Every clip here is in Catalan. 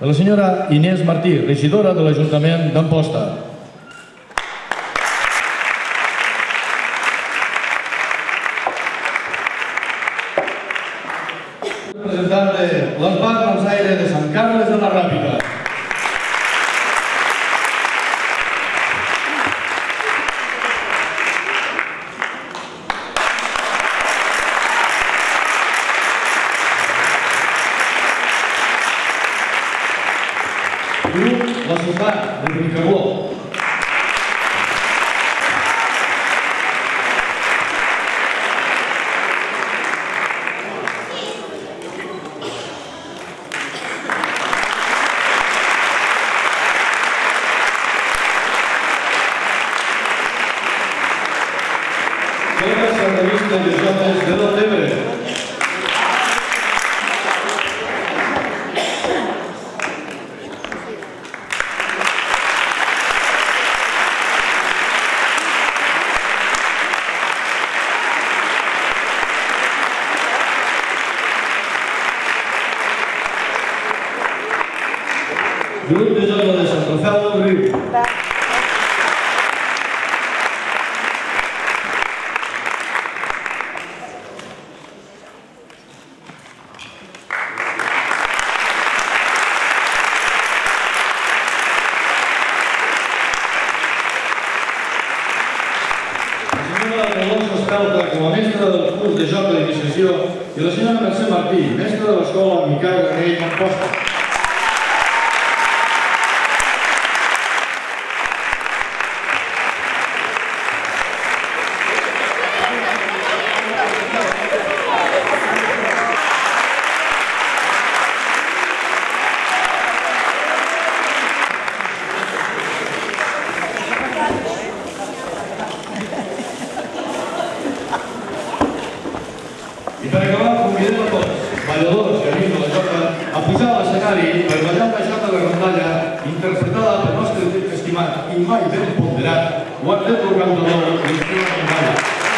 de la senyora Inés Martí, regidora de l'Ajuntament d'Amposta. Representant de l'Empar Malsaire de Sant Carles de la Ràpita. La ciutat de Bricabó. Joves Santavista i Joves de l'Ebre. Grup de joves de Sant Rafel del Riu. La senyora Dolors Espelta, com a mestra del curs de joc d'iniciació, i la senyora Mercè Martí, mestra de l'escola Miquel Granell d'Amposta. I per acabar, convidem a tots, balladors i amics de la jota, a pujar a l'escenari per ballar una jota de rondalla interpretada pel nostre estimat i mai ben ponderat quartet organitzador Cristina Rondalla.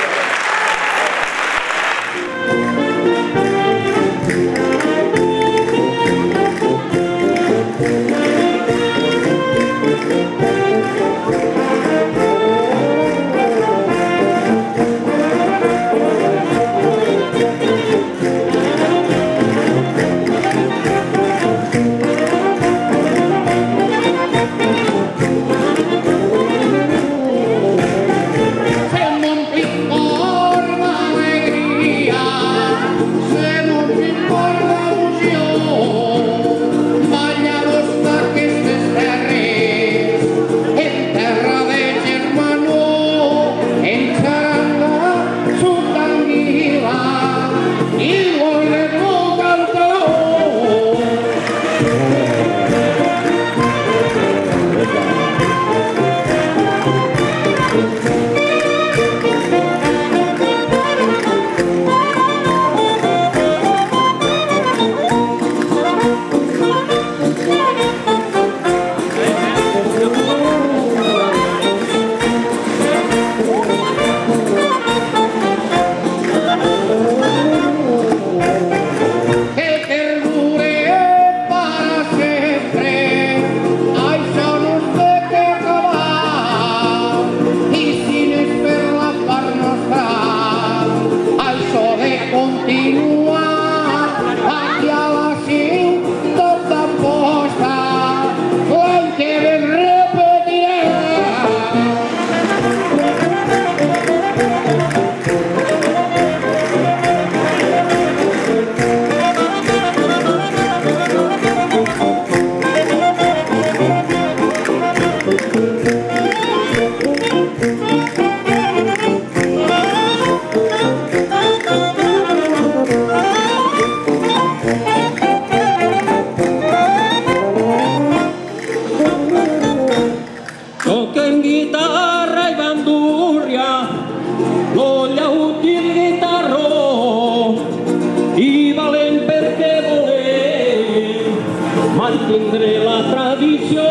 mantindré la tradició,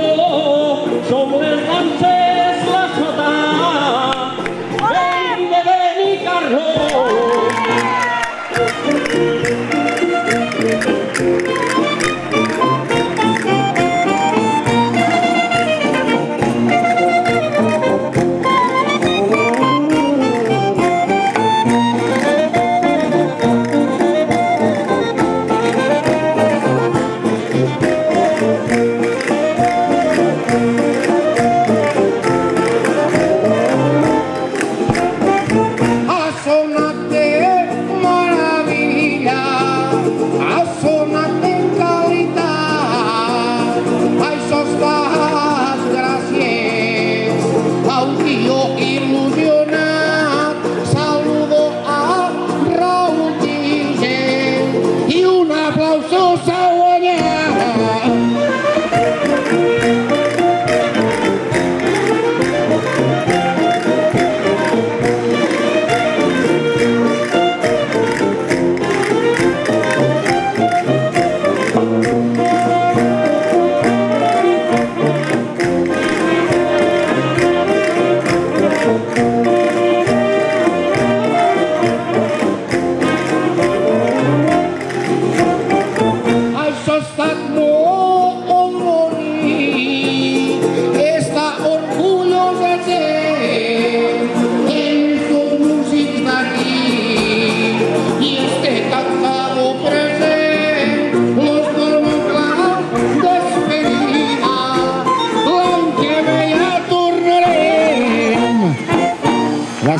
som les danses, la sota, vent de Benicarló.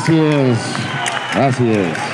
Gràcies. Gràcies.